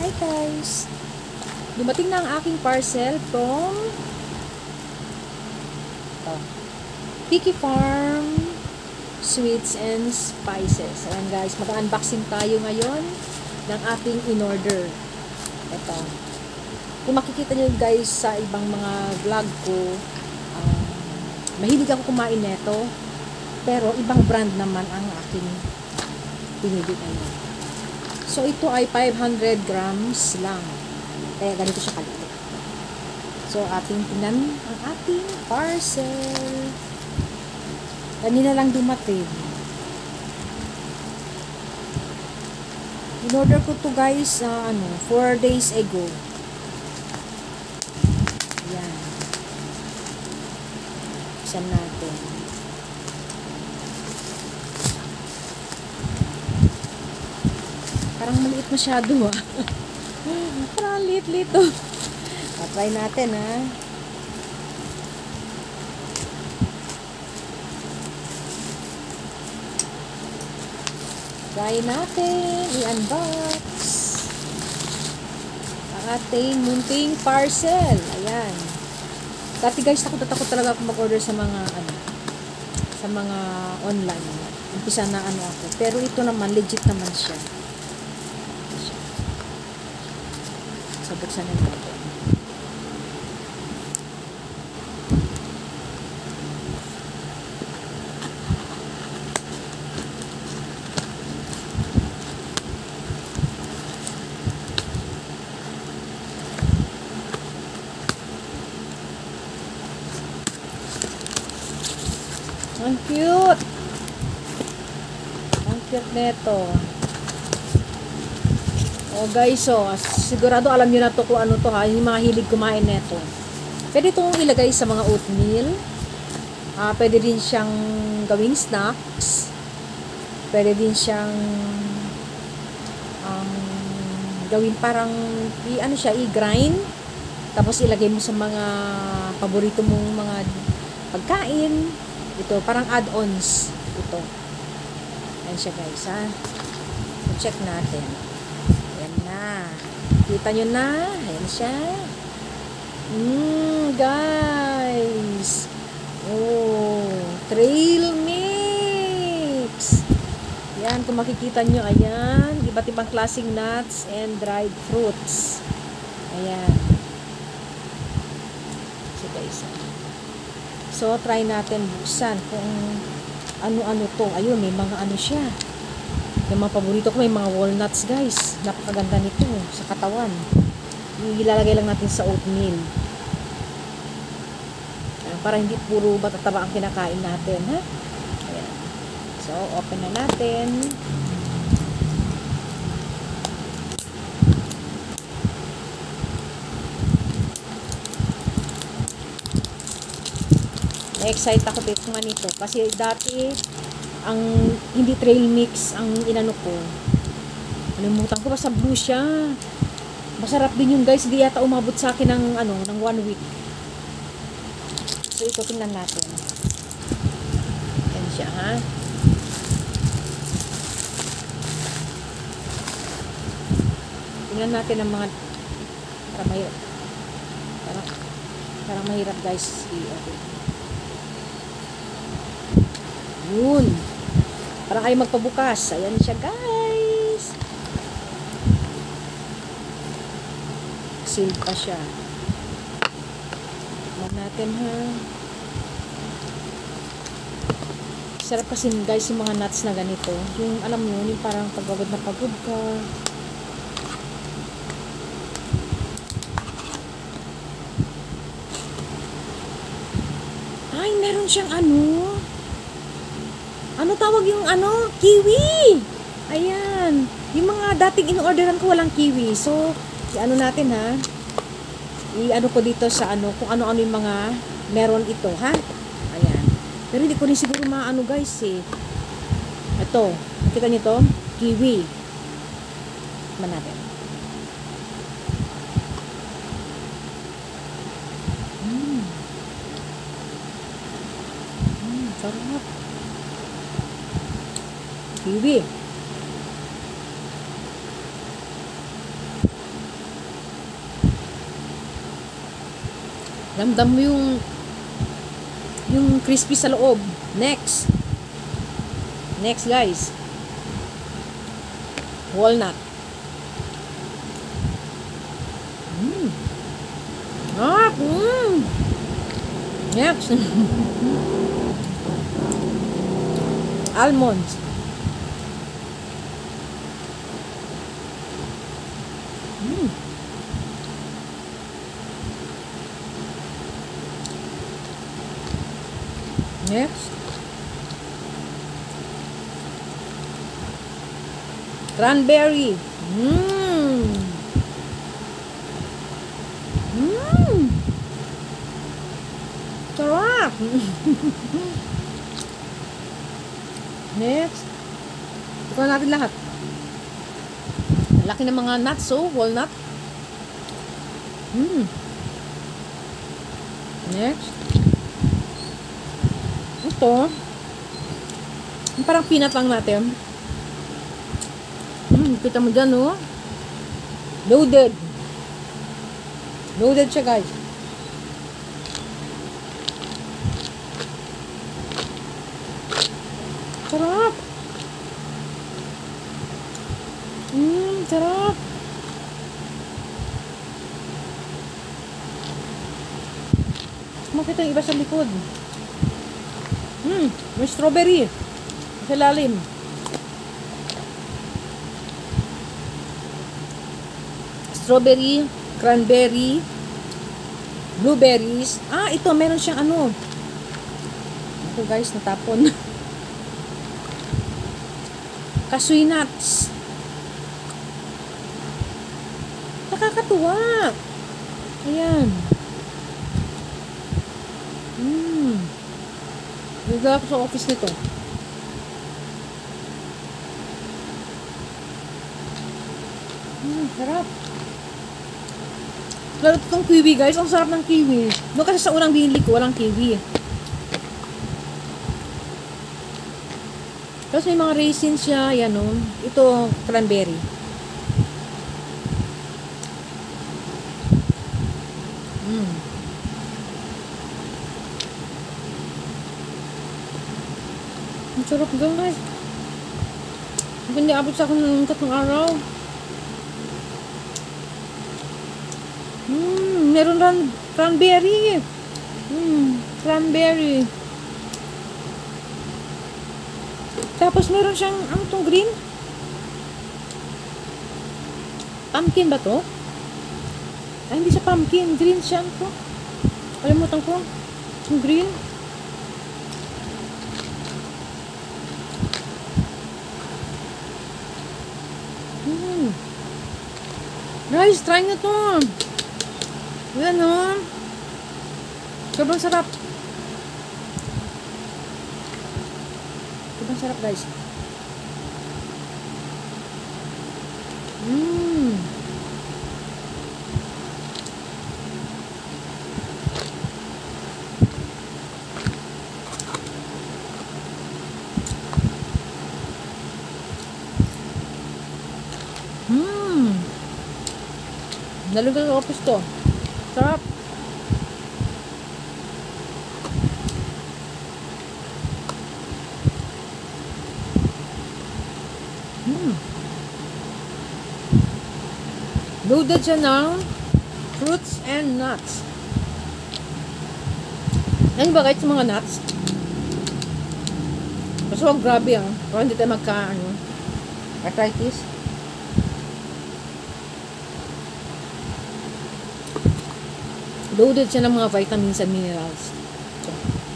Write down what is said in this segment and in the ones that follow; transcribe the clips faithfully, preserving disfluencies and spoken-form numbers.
Hi guys! Dumating na ang aking parcel from oh, Picky Farm Sweets and Spices. Ayan guys, mag-unboxing tayo ngayon ng ating in-order. Ito. Kung makikita nyo guys sa ibang mga vlog ko, um, mahilig ako kumain neto, pero ibang brand naman ang aking pinili ngayon. So, ito ay five hundred grams lang. Kaya ganito siya kalito. So, ating tingnan ang ating parcel. Kanina lang dumating. In-order ko to guys, uh, ano, four days ago. Yan. Buksan natin. Parang maliit masyado ah. Parang liit-liit oh. Try natin ha. Try natin. I-unbox ang ating munting parcel. Ayan. Dati guys, takot-takot talaga ako mag-order sa mga ano, sa mga online. Umpisa na ano ako. Pero ito naman, legit naman siya. So, buksan na natin. Ang cute! Ang cute neto. Oh guys, oh, sigurado alam niyo na to kung ano to ha, yung mga hilig kumain neto. Pwede itong ilagay sa mga oatmeal. Ah, pwede din siyang gawing snacks. Pwede din siyang um, gawin parang i ano siya, i-grind. Tapos ilagay mo sa mga paborito mong mga pagkain. Ito, parang add-ons ito. Ayan siya guys ha. So, check natin. Ayan na. Kita nyo na. Ayan siya. Mmm, guys. Oh, trail mix. Ayan, kung makikita nyo, ayan. Iba't ibang klaseng nuts and dried fruits. Ayan. So guys, so, try natin buksan kung ano-ano to. Ayun, may mga ano siya. Yung mga paborito ko, may mga walnuts, guys. Napakaganda nito sa katawan. Ilalagay lang natin sa oatmeal. Ayan, para hindi puro batataba ang kinakain natin, ha? Ayan. So, open na natin. Na-excite ako dito nga nito kasi dati ang hindi trail mix ang inano ko. Nalimutan ko, basta blue siya. Masarap din yun guys, hindi yata umabot sa akin ng ano, ng one week. So ito tingnan natin. Yan siya ha. Tingnan natin ang mga para mahirap. Para, para mahirap guys. Okay. Yun. Parang kayo magpabukas. Ayan siya guys. Sealed pa siya. Tignan natin ha. Sarap kasi guys yung mga nuts na ganito. Yung alam mo yung parang pagpagod na pagod ka. Ay, meron siyang ano. Ano tawag yung ano? Kiwi! Ayan. Yung mga dating in-orderan ko walang kiwi. So, i-ano natin ha. I-ano ko dito sa ano, kung ano-ano yung mga meron ito ha. Ayan. Pero hindi ko rin siguro maano guys eh. Ito. Nakita nyo to? Kiwi. Tikman natin. Mmm. Mmm, sarap. Kiwi. Ramdam mo yung yung crispy sa loob. Next. Next, guys. Walnut. Mm. Ah, mm. Next. Almonds. Mm. Next. Cranberry. Mmm. Mmm. Sarap. Next. Ito natin lahat. Laki ng mga nuts, oh. Walnut. Mmm. Next. Ito. Parang peanut lang natin. Hmm, kita mo dyan, oh. Loaded. Loaded siya, guys. Sarap. Hmm, sarap. Makita yung iba sa likod. Hmm, may strawberry. Sa lalim. Strawberry, cranberry, blueberries. Ah, ito, meron siyang ano. Ito, guys, natapon. Cashew nuts. Nakakatuwa. Ayan. Hmm. Nagdala ako sa office nito. Hmm, sarap. Lalo itong kiwi, guys. Ang sarap ng kiwi. No, kasi sa unang binili ko, walang kiwi. Tapos may mga raisins siya. Yan, no. Ito, cranberry. Mm. Ang sarap, guys. Hindi abot sa akin ng tatlong araw. Hmm, meron rin cranberry. Hmm, cranberry. Tapos meron siyang, ano itong green? Pumpkin ba to? Ay, hindi siya pumpkin. Green siya ito. Kalimutan ko. Yung green. Hmm. Guys, try nyo to. Yan, o. Sobrang sarap. Sobrang sarap, guys. Mmm. Mmm. Nalagay sa office to. Sarap. Hmm. Loaded siya ng fruits and nuts. Ano ba kahit sa mga nuts? Mas huwag grabe, ah. Para hindi tayo magka, ano, arthritis. Loaded siya ng mga vitamins and minerals. So,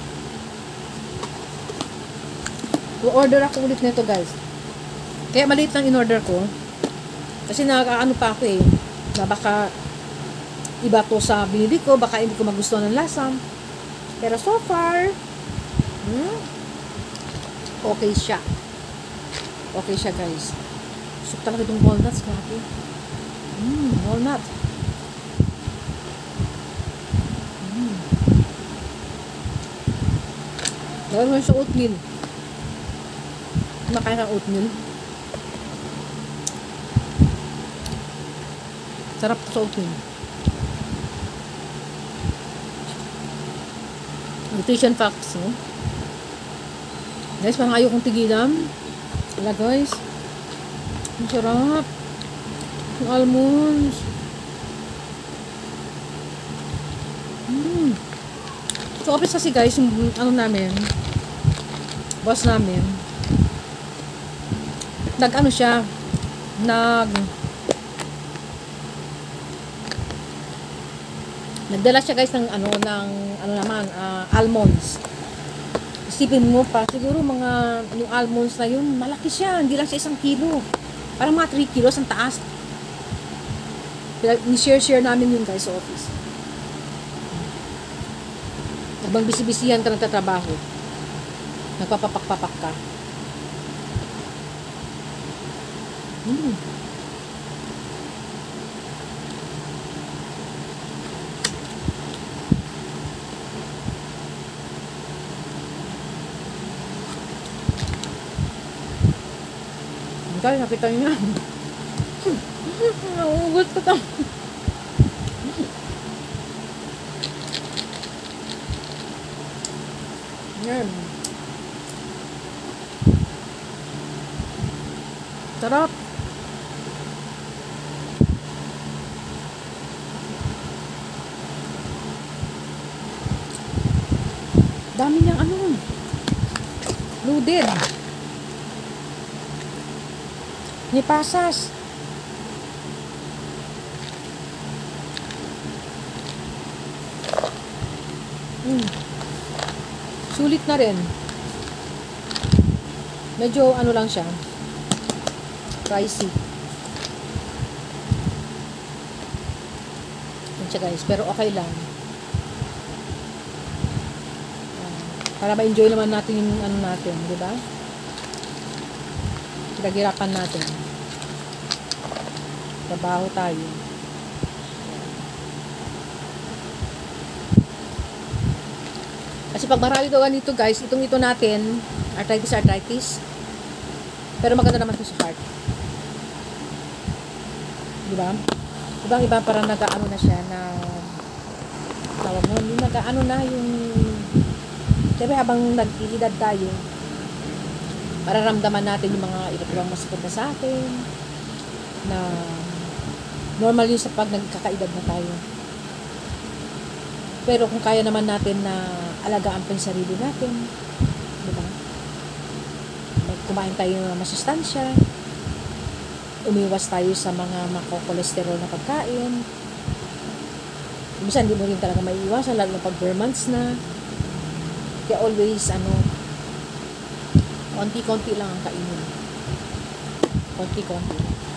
o-order ako ulit nito, guys. Kaya maliit lang in-order ko. Kasi nakakaano pa ako eh. Na baka iba to sa binili ko. Baka hindi ko magustuhan ng lasa. Pero so far, hmm, okay siya. Okay siya, guys. So talaga itong walnuts, grabe. Hmm, walnut. Hmm. Gawin mo sa oatmeal. Makain kang oatmeal. Sarap sa oatmeal. Nutrition facts, no? Guys, parang ayaw kong tigilan. Wala guys. Ang sarap. Yung almonds. Mm. So, office kasi guys, yung ano namin, boss namin, nag ano siya, nag nagdala siya guys ng ano, ng ano naman, uh, almonds. Isipin mo pa, siguro mga yung almonds na yun, malaki siya, hindi lang siya isang kilo. Parang mga three kilos ang taas. Ni-share-share namin yun guys sa office. Habang bisi-bisihan ka nagtatrabaho, nagpapapak-papak ka. Hmm. Guys, nakita nyo na. Nauugot ko to. Yan. Sarap. Dami niyang ano. Loaded. Ni pasas. Hmm. Sulit na rin. Medyo ano lang siya. Pricey. Yan siya guys. Pero okay lang. Para ma-enjoy naman natin yung ano natin. Diba? Pinaghirapan natin. Trabaho tayo. Kasi pag marami daw ganito guys, itong ito natin, arthritis, arthritis. Pero maganda naman ito sa heart. Diba? Ibang iba parang nag-ano na siya na tawag mo, yung nag-ano na yung diba habang nag-iedad tayo, mararamdaman natin yung mga iba't ibang masakit na sa atin na normal yun sa pag nagkakaedad na tayo. Pero kung kaya naman natin na alagaan pa yung sarili natin, diba? Kumain tayo ng masustansya, umiwas tayo sa mga mako-cholesterol na pagkain. Minsan, hindi mo rin talaga maiiwasan, lalo na pag bare months na. Kaya always, ano, konti-konti lang ang kainin. Konti-konti.